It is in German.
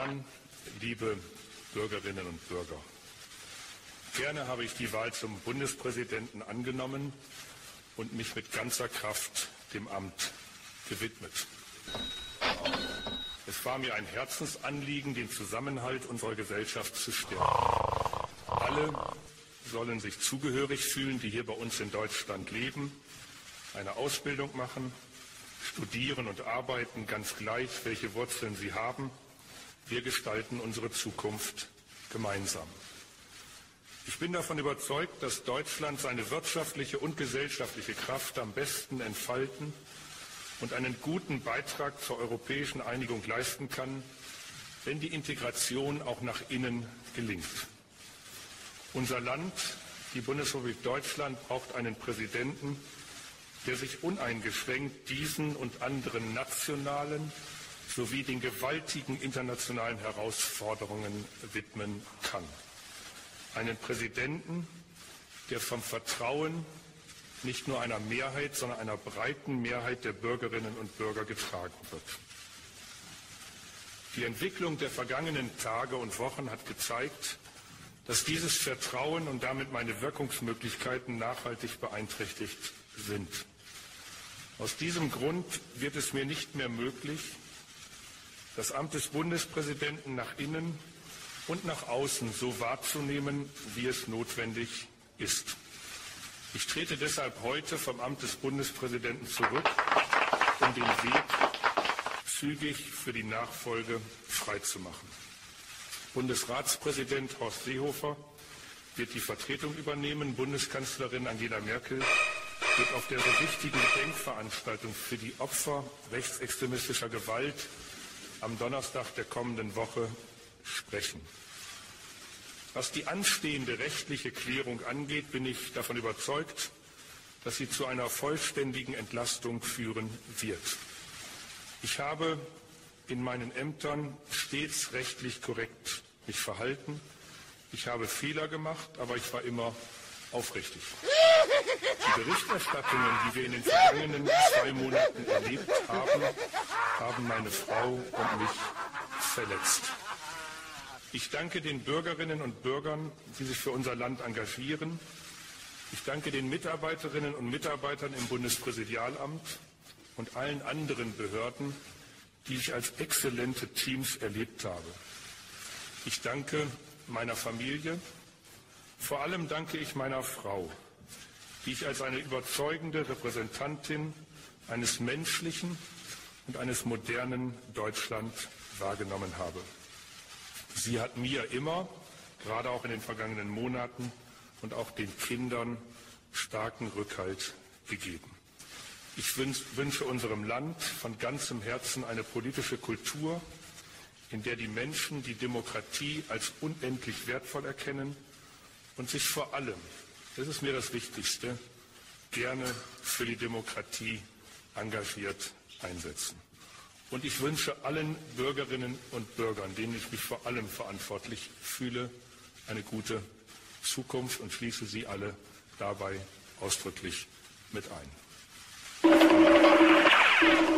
Herren, liebe Bürgerinnen und Bürger! Gerne habe ich die Wahl zum Bundespräsidenten angenommen und mich mit ganzer Kraft dem Amt gewidmet. Es war mir ein Herzensanliegen, den Zusammenhalt unserer Gesellschaft zu stärken. Alle sollen sich zugehörig fühlen, die hier bei uns in Deutschland leben, eine Ausbildung machen, studieren und arbeiten, ganz gleich, welche Wurzeln sie haben. Wir gestalten unsere Zukunft gemeinsam. Ich bin davon überzeugt, dass Deutschland seine wirtschaftliche und gesellschaftliche Kraft am besten entfalten und einen guten Beitrag zur europäischen Einigung leisten kann, wenn die Integration auch nach innen gelingt. Unser Land, die Bundesrepublik Deutschland, braucht einen Präsidenten, der sich uneingeschränkt diesen und anderen nationalen sowie den gewaltigen internationalen Herausforderungen widmen kann. Einen Präsidenten, der vom Vertrauen nicht nur einer Mehrheit, sondern einer breiten Mehrheit der Bürgerinnen und Bürger getragen wird. Die Entwicklung der vergangenen Tage und Wochen hat gezeigt, dass dieses Vertrauen und damit meine Wirkungsmöglichkeiten nachhaltig beeinträchtigt sind. Aus diesem Grund wird es mir nicht mehr möglich, das Amt des Bundespräsidenten nach innen und nach außen so wahrzunehmen, wie es notwendig ist. Ich trete deshalb heute vom Amt des Bundespräsidenten zurück, um den Weg zügig für die Nachfolge freizumachen. Bundesratspräsident Horst Seehofer wird die Vertretung übernehmen. Bundeskanzlerin Angela Merkel wird auf der so wichtigen Gedenkveranstaltung für die Opfer rechtsextremistischer Gewalt am Donnerstag der kommenden Woche sprechen. Was die anstehende rechtliche Klärung angeht, bin ich davon überzeugt, dass sie zu einer vollständigen Entlastung führen wird. Ich habe in meinen Ämtern stets rechtlich korrekt mich verhalten. Ich habe Fehler gemacht, aber ich war immer aufrichtig. Die Berichterstattungen, die wir in den vergangenen 2 Monaten erlebt haben, haben meine Frau und mich verletzt. Ich danke den Bürgerinnen und Bürgern, die sich für unser Land engagieren. Ich danke den Mitarbeiterinnen und Mitarbeitern im Bundespräsidialamt und allen anderen Behörden, die ich als exzellente Teams erlebt habe. Ich danke meiner Familie. Vor allem danke ich meiner Frau, die ich als eine überzeugende Repräsentantin eines menschlichen und eines modernen Deutschland wahrgenommen habe. Sie hat mir immer, gerade auch in den vergangenen Monaten und auch den Kindern, starken Rückhalt gegeben. Ich wünsche unserem Land von ganzem Herzen eine politische Kultur, in der die Menschen die Demokratie als unendlich wertvoll erkennen und sich vor allem, das ist mir das Wichtigste, gerne für die Demokratie engagiert einsetzen. Und ich wünsche allen Bürgerinnen und Bürgern, denen ich mich vor allem verantwortlich fühle, eine gute Zukunft und schließe Sie alle dabei ausdrücklich mit ein.